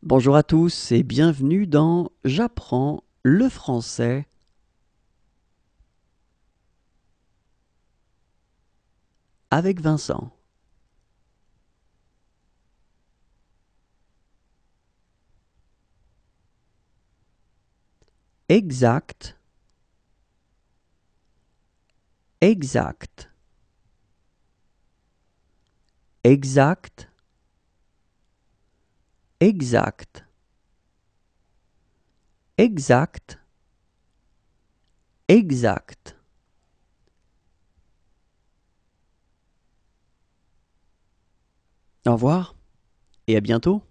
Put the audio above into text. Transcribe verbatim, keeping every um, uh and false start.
Bonjour à tous et bienvenue dans J'apprends le français avec Vincent. Exact, exact, exact, exact, exact, exact. Au revoir et à bientôt.